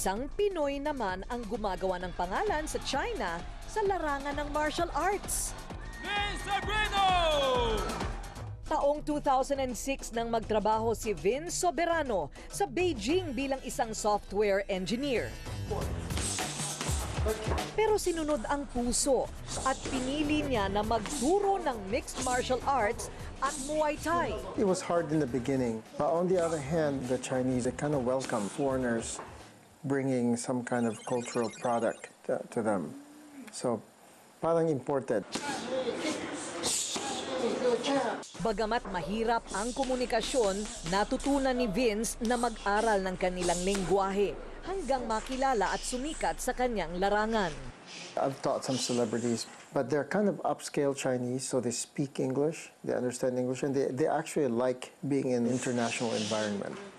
Isang Pinoy naman ang gumagawa ng pangalan sa China sa larangan ng martial arts. Vince Soberano! Taong 2006 nang magtrabaho si Vince Soberano sa Beijing bilang isang software engineer. Pero sinunod ang puso at pinili niya na magturo ng mixed martial arts at Muay Thai. It was hard in the beginning, but on the other hand, the Chinese, they kind of welcome foreigners bringing some kind of cultural product to them. So, parang imported. Bagamat mahirap ang komunikasyon, natutunan ni Vince na mag-aral ng kanilang lengguwahe hanggang makilala at sumikat sa kanyang larangan. I've taught some celebrities, but they're kind of upscale Chinese, so they speak English, they understand English, and they actually like being in an international environment.